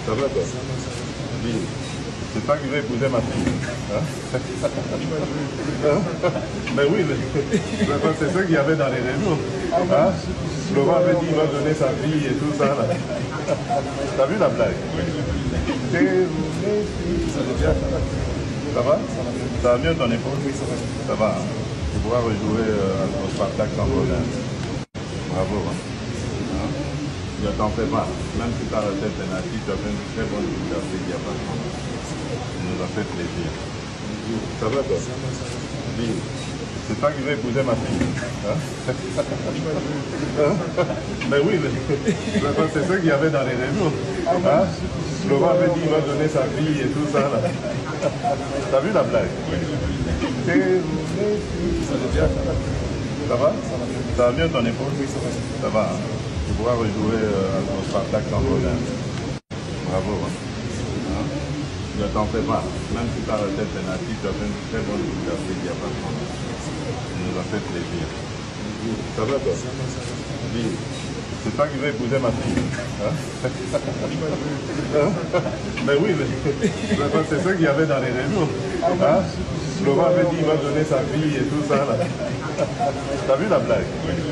Ça va toi? Oui. C'est toi qui veux épouser ma fille. Hein? Mais oui, c'est ça qu'il y avait dans les réseaux. Hein? Laurent avait dit qu'il va donner sa fille et tout ça là. T'as vu la blague? Ça va? Ça va mieux ton épouse? Oui, ça va. Ça va. Hein? Tu pourras rejouer au spectacle sans problème. Bravo. Hein? Ne t'en fais pas. Même si tu as la tête pénalty, tu as fait une très bonne Coupe d'Afrique, il n'y a pas de problème. Ça nous a fait plaisir. Ça va toi? Oui. C'est toi qui veux épouser ma fille. Hein? Mais oui, c'est ça qu'il y avait dans les réseaux. Hein? Laurent avait dit qu'il va donner sa fille et tout ça là. T'as vu la blague? Ça va? Ça va bien ton épouse? Oui, ça va. Ça va. Hein? Tu pourras rejouer au spectacle sans problème. Bravo. Hein? Ne t'en fais pas. Même si tu as la tête pénalty, tu as fait une très bonne Coupe d'Afrique, il n'y a pas de problème. Ça nous a fait plaisir. Ça va toi? Oui. C'est toi qui veux épouser ma fille. Hein? Mais oui, c'est ça qu'il y avait dans les réseaux. Hein? Laurent avait dit qu'il va donner sa fille et tout ça là. T'as vu la blague?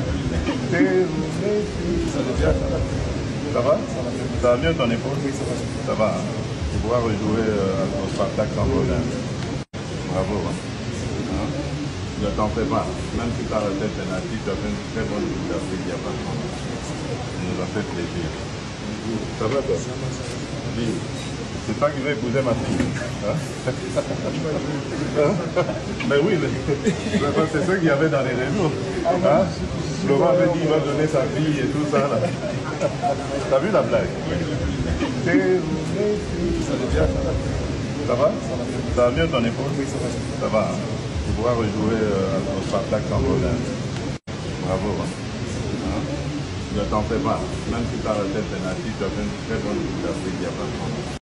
Ça va? Ça va mieux ton épouse? Oui, ça va. Ça va. Hein? Tu pourras rejouer au spectacle sans problème. Bravo. Hein? Ne t'en fais pas. Même si tu as la tête pénalty, tu as fait une très bonne Coupe d'Afrique, il n'y a pas de problème. Ça nous a fait plaisir. Ça va toi? Oui. C'est toi qui veux épouser ma fille. Hein? Mais oui, c'est ça qu'il y avait dans les réseaux. Hein? Laurent avait dit qu'il va donner sa fille et tout ça là. T'as vu la blague? Ça va? Ça va mieux ton épouse? Oui, ça va. Ça va. Hein? Tu pourras rejouer au spectacle sans problème. Bravo. Hein? Ne t'en fais pas. Même si tu as la tête pénalty, tu as fait une très bonne Coupe d'Afrique, il n'y a pas de problème.